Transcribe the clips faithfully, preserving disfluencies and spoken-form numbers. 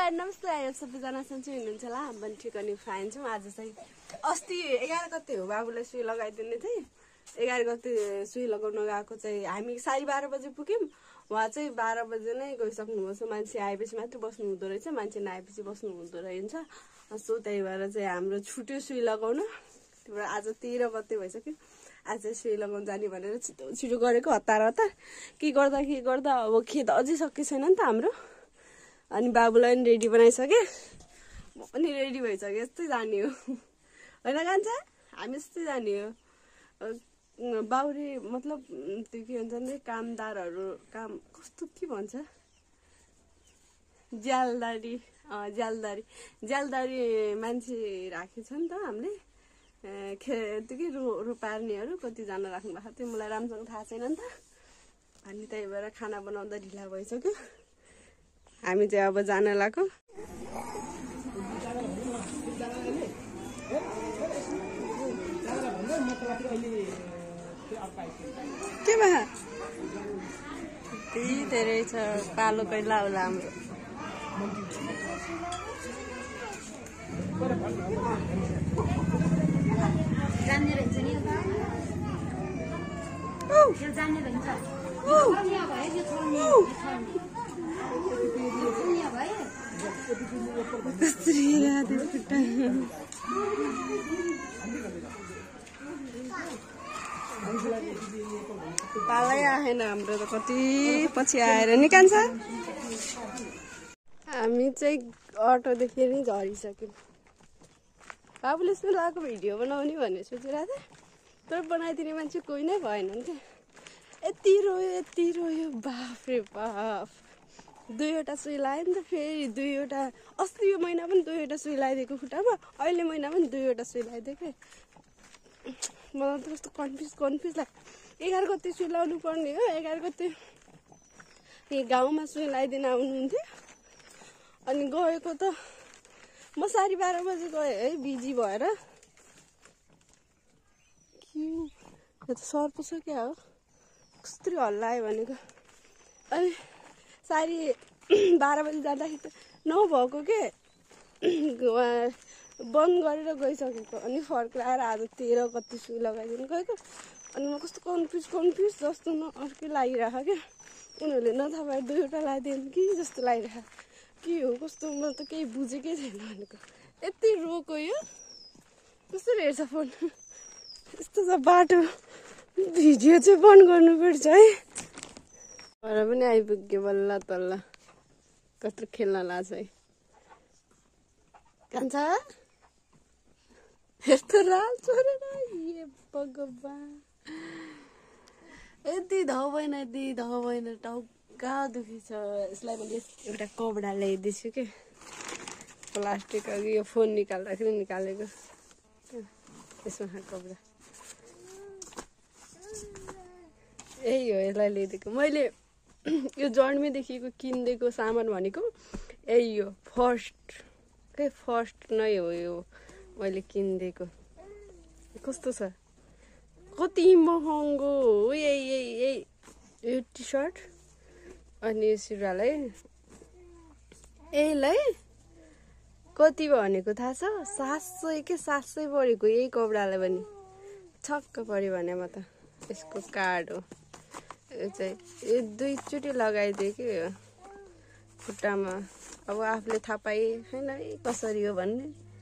High नमस्ते आयो सबैजना सन्चै हुनुहुन्छ होला हामी पनि ठिक अनि फाइन छौँ। आज चाहिँ अस्ति एघार गते हो बाबुलाई सुई लगाइदिने थिएँ। एघार गते सुई लगाउन गएको चाहिँ हामी साढे बाह्र बजे पुग्यौँ। उहाँ चाहिँ बाह्र बजे नै गइसक्नुभएको छ। मान्छे आएपछि मात्रै बस्नु हुँदो रहेछ, मान्छे नआएपछि बस्नु हुँदो रहेछ। सो त्यही भएर चाहिँ हाम्रो छुट्यो सुई लगाउन। त्यही भएर आज तेह्र गते भइसक्यो। आज चाहिँ सुई लगाउन जाने भनेर छिटो छिटो गरेको हतार हतार के गर्दा के गर्दा अब खेत अझै सके छैन नि त हाम्रो। अनि बाबुलाई पनि रेडी बनाइसकेँ, म पनि रेडी भइसकेँ। यस्तै जाने हो होइन कान्छा, हामी यस्तै जाने हो। बाउरी मतलब त्यो के भन्छ नि कामदारहरू काम कस्तो के भन्छ ज्यालदारी ज्यालदारी ज्यालदारी मान्छे राखेको छ नि त हामीले। खे त्यो के रो रो पार्नेहरू कतिजना राख्नु भएको थियो मलाई राम्रोसँग थाहा छैन नि त। अनि त्यही भएर खाना बनाउँदा ढिला भइसक्यो। हामी चाहिँ अब जान लाग्यो। के भयो त्यही धेरै छ कालो कैला होला हाम्रो। जान्ने रहेछ नि यो जान्ने रहेछ पालै आएन हाम्रो त कति पछि आएर निकाल्छ। हामी चाहिँ अटोदेखि नै झरिसक्यौँ। बाबुले यस्तो लगाएको भिडियो बनाउने भन्ने सोचिरहेको थिएँ, तर बनाइदिने मान्छे कोही नै भएन नि त। यति रोयो यति रोयो बाफ रे बाफ। दुईवटा सुई लगायो नि त, फेरि दुईवटा अस्ति यो महिना पनि दुईवटा सुई लगाइदिएको खुट्टामा, अहिले महिना पनि दुईवटा सुई लगाइदिएको। मलाई त कस्तो कन्फ्युज कन्फ्युज लाग्यो। एघार गते सुई लगाउनु पर्ने हो, एघार गते यहाँ गाउँमा सुई लगाइदिन आउनुहुन्थ्यो। अनि गएको त म साढे बाह्र बजी गएँ है बिजी भएर। के त सर्प छ क्या हो, कस्तो हल्लायो भनेको। अनि साढे बाह्र बजी जाँदाखेरि त नभएको के बन्द गरेर गइसकेको। अनि फर्केर आएर आज तेह्र कति सुई लगाइदिनु गएको। अनि म कस्तो कन्फ्युज कन्फ्युज जस्तो न अर्कै लागिरहेको क्या। उनीहरूले नथाहा भएर दुईवटा लगाइदिनु कि जस्तो लागिरहेको। के हो कस्तो, म त केही बुझेकै छैन भनेको। यति रोको यो कसरी हेर्छ फोन, यस्तो छ बाटो। भिडियो चाहिँ बन्द गर्नुपर्छ है। घर पनि आइपुग्यो बल्ल तल्ल। कत्रो खेल्न लाग्छ है कान्छा, यस्तो राल छोडेर ए भगवान्। यति धाउ भएन यति धाउ भएन, टाउका दुखी छ। यसलाई मैले एउटा कपडा ल्याइदिन्छु के, प्लास्टिक अघि यो फोन निकाल्दाखेरि निकालेको यसमा कपडा यही हो। यसलाई ल्याइदिएको मैले। यो जन्मेदेखिको किनिदिएको सामान भनेको यही हो, फर्स्ट के फर्स्ट नै हो यो मैले किनिदिएको। कस्तो छ, कति महँगो हो। यही यही यही यो टी सर्ट अनि यो सुरुवाल है। यसलाई कति भनेको थाहा छ, सात सय के सात सय परेको यही कपडालाई पनि। छक्क पऱ्यो भने म त। यसको कार्ड हो यो चाहिँ। यो दुईचोटि लगाइदिएँ कि यो खुट्टामा। अब आफूले थाहा पाएँ होइन कसरी हो भन्ने।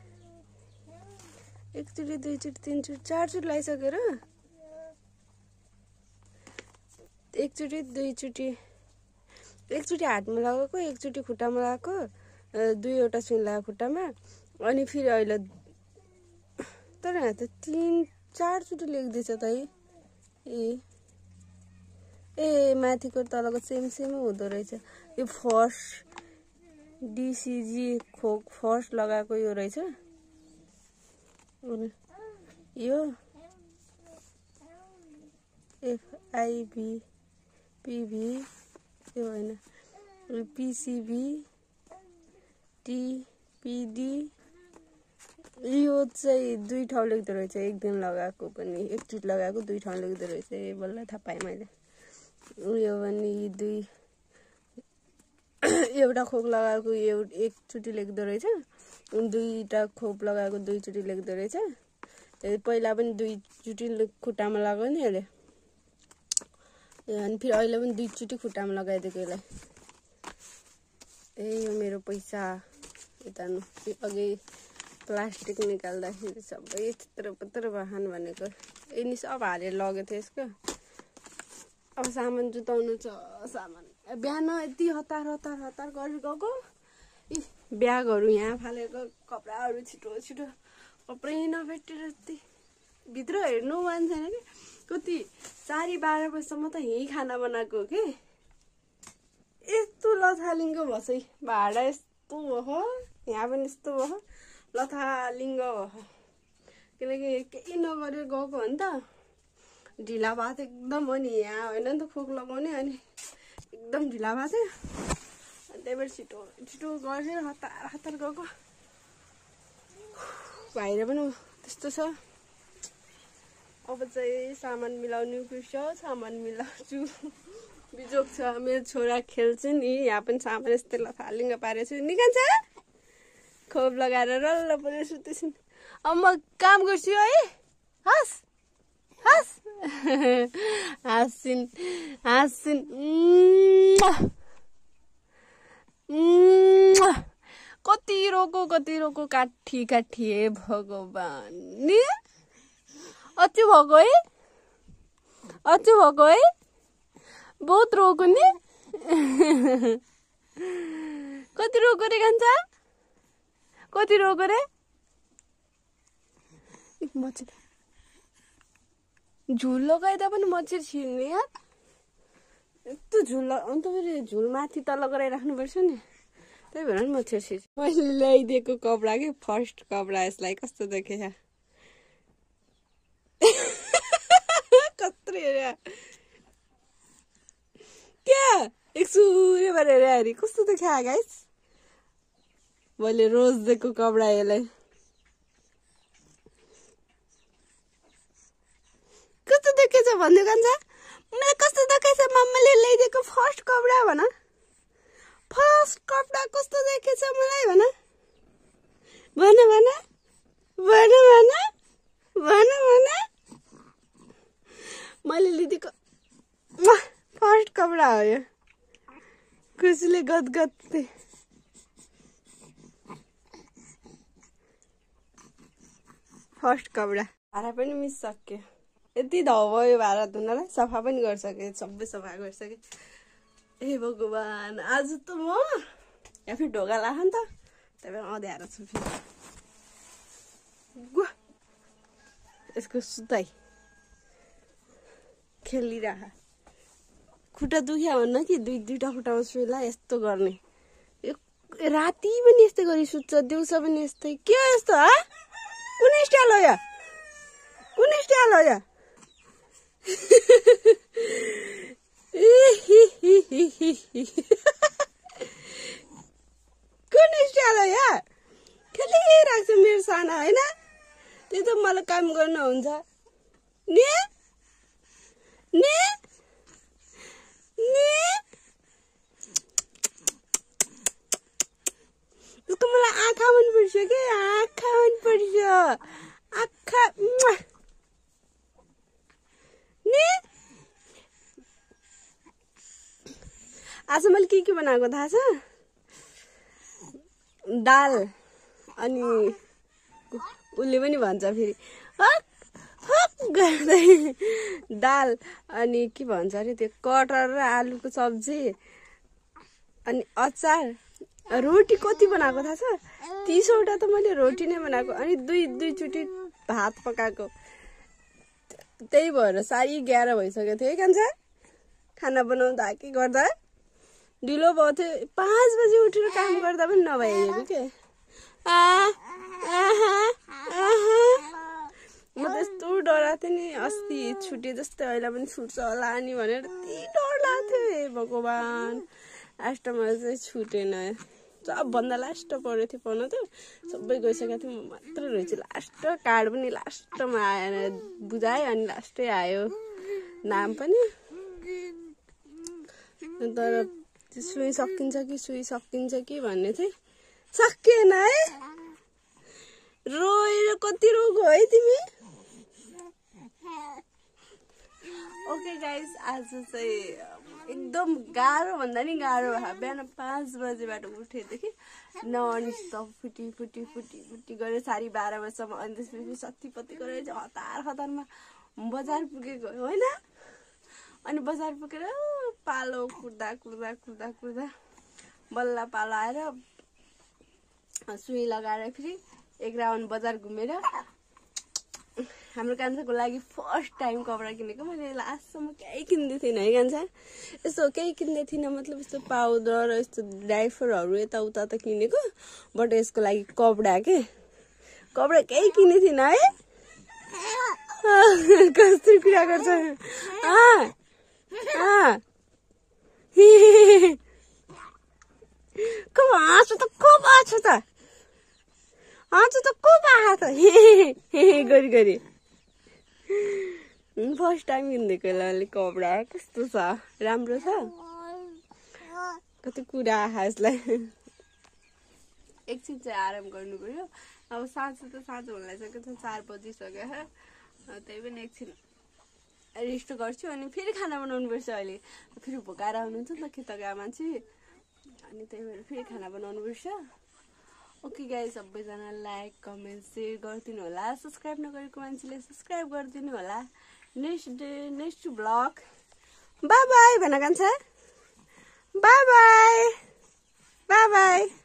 एकचोटि दुईचोटि तिनचोटि चारचोटि लगाइसकेर एकचोटि दुईचोटि एकचोटि हातमा लगाएको, एकचोटि खुट्टामा लगाएको, दुईवटा सुई लगाएको खुट्टामा। अनि फेरि अहिले तर यहाँ त तिन चारचोटि लेख्दैछ त है। ए ए माथिको तलको सेम सेमै हुँदो रहेछ। यो फर्स्ट डिसिजी खोक फर्स्ट लगाएको यो रहेछ। यो एफआइबी पिभी यो होइन, पिसिबी टिपिडी यो चाहिँ दुई ठाउँ लेख्दो रहेछ। एक दिन लगाएको पनि, एकचोटि लगाएको दुई ठाउँ लेख्दो रहेछ। ए बल्ल थाहा पाएँ मैले। उयो पनि दुई एउटा खोप लगाएको एकचोटि लेख्दो रहेछ, दुईटा खोप लगाएको दुईचोटि लेख्दो रहेछ। पहिला पनि दुईचोटि खुट्टामा लगाउने अरे, अनि फेरि अहिले पनि दुईचोटि खुट्टामा लगाइदिएको यसलाई। ए यो मेरो पैसा यता अघि प्लास्टिक निकाल्दाखेरि सबै चित्र पत्र वाहन भनेको यिनी सब हालेर लगेको थियो यसको। अब सामान जुटाउनु छ। सामान बिहान यति हतार हतार हतार गरेर गएको, ब्यागहरू यहाँ फालेको, कपडाहरू छिटो छिटो कपडै नभेटेर यति भित्र हेर्नु मन छैन कि। कति साढे बाह्र बजीसम्म त यहीँ खाना बनाएको के। यस्तो लथालिङ्ग भसै भाडा यस्तो भयो, यहाँ पनि यस्तो भयो, लथालिङ्ग भयो। किनकि केही नगरेर गएको हो नि त, ढिला भएको थियो एकदम हो नि। यहाँ होइन नि त खोक लगाउने, अनि एकदम ढिला भएको थियो। अनि त्यही भएर छिटो छिटो गरेर हतार हतार गएको। बाहिर पनि त्यस्तो छ। अब चाहिँ सामान मिलाउनु पर्छ, सामान मिलाउँछु। बिजोक छ, मेरो छोरा खेल्छु नि। यहाँ पनि सामान यस्तै लथालिङ्ग पारेको छु। निकाल्छ खोप लगाएर रल्ल परेर सुतेछन्। अब म काम गर्छु है। हस् हस् हाँसिन् हाँसिन्। कति रोको कति रोको काठी काठी हे भगवान। नि अचु भएको है, अचु भएको है, बहुत रोको नि। कति रोको रे कान्छा, कति रोको रे। मच्छर झुल लगाइदा पनि मच्छर छिर्ने यार। यस्तो झुल अन्त फेरि झुल माथि तल गराइराख्नुपर्छ नि, त्यही भएर नि मच्छर छिर्छ। मैले ल्याइदिएको कपडा के फर्स्ट कपडा, यसलाई कस्तो देखेछ कत्रो हेरे क्या एक सूर्य भएर हेरे कस्तो देखा गाइस। मैले रोज दिएको कपडा यसलाई कस्तो देखेछ भन्नु कान्छ। मलाई कस्तो देखेछ मम्मीले ल्याइदिएको फर्स्ट कपडा भन, फर्स्ट कपडा कस्तो देखेछ मलाई भन भन भन भन भन भन भन। मैले लिदिएको फर्स्ट कपडा हो यो। खुसीले गदगद। फर्स्ट कपडा। भाडा पनि मिस सक्यो। यति धौ भयो भाडा धुनलाई, सफा पनि गरिसकेँ, सबै सफा गरिसकेँ। ए भगवान, आज त म यहाँ फेरि ढोका लाख नि त, त्यही भएर अँध्यारो छु फेरि। गु यसको सुताइ खेलिरह। खुट्टा दुख्या भन्न कि दुई दुईवटा खुट्टामा सुइला यस्तो गर्ने। राति पनि यस्तै गरी सुत्छ, दिउँसो पनि यस्तै। के हो यस्तो हा? कुन स्टाइल हो यो? कुन स्टाइल हो यो? कुन स्टाइल हो यो? खेलिरहेको छ मेरो साना होइन? त्यही त मलाई काम गर्न हुन्छ नि नि नि। उसको मलाई आँखा मनपर्छ कि, आँखा मनपर्छ, आँखा नि। आज मैले के के बनाएको थाहा छ? दाल, अनि उसले पनि भन्छ फेरि हक हक गर्दै, दाल अनि के भन्छ अरे त्यो कटहर र आलुको सब्जी, अनि अचार, रोटी कति बनाएको थाहा छ? तीसवटा त मैले रोटी नै बनाएको, अनि दुई दुईचोटि भात पकाएको। त्यही भएर साढे एघार भइसकेको थियो है कान्छा खाना बनाउँदा के गर्दा। ढिलो भएको थियो, पाँच बजी उठेर काम गर्दा पनि नभइएको के। म त यस्तो डराएको थिएँ नि, अस्ति छुटे जस्तै अहिले पनि छुट्छ होला नि भनेर यति डर लाग्थ्यो। हे भगवान्, लास्टमा चाहिँ छुटेन। सबभन्दा लास्ट परेको थियो, पढ्नु थियो सबै गइसकेको थियो, म मात्र रहेछु लास्ट। कार्ड पनि लास्टमा आएर बुझायो, अनि लास्टै आयो नाम पनि। तर त्यो सुई सकिन्छ कि सुई सकिन्छ कि भन्ने चाहिँ सकिएन है। रोएर कति रोगो है तिमी। ओके गाइस, आज चाहिँ एकदम गाह्रो भन्दा नि गाह्रो भयो। बिहान पाँच बजेबाट उठेदेखि नन स्टप फुटी फुटी फुटी फुटी गऱ्यो साढे बाह्र बजीसम्म। अनि त्यसपछि सत्तीपत्ती गरेर चाहिँ हतार हतारमा बजार पुगेको होइन। अनि बजार पुगेर पालो कुर्दा कुर्दा कुर्दा कुर्दा बल्ल पालो आएर सुई लगाएर फेरि एक राउन्ड बजार घुमेर हाम्रो कान्छाको लागि फर्स्ट टाइम कपडा किनेको। मैले लास्टसम्म केही किन्दै थिइनँ है कान्छा, यस्तो केही किन्दै थिइनँ मतलब यस्तो पाउडर यस्तो डाइफरहरू यताउता त किनेको, बट यसको लागि कपडा के कपडा केही किने थिइनँ है। कस्तो कुरा गर्छ को हाँसो त को बाछो त हाँसो त को बाहा त गरी गरी फर्स्ट टाइम किनिदिएको यसलाई कपडा। कस्तो छ, राम्रो छ, कति कुरा आहा यसलाई। एकछिन चाहिँ आराम गर्नु पर्यो। अब साँझ त साँझ हुन लागिसकेको छ, चार बजिसक्यो। त्यही पनि एकछिन रेस्ट गर्छु अनि फेरि खाना बनाउनु पर्छ। अहिले फेरि भोकाएर आउनुहुन्छ नि त खेतका मान्छे, अनि त्यही भएर फेरि खाना बनाउनु पर्छ। ओके गाइस, सबैजना लाइक कमेन्ट सेयर गरिदिनु होला। सब्सक्राइब नगरेको मान्छेले सब्सक्राइब गरिदिनु होला। Next day next blog. Bye bye भन कान्छा, बाई बाई बाई बाई।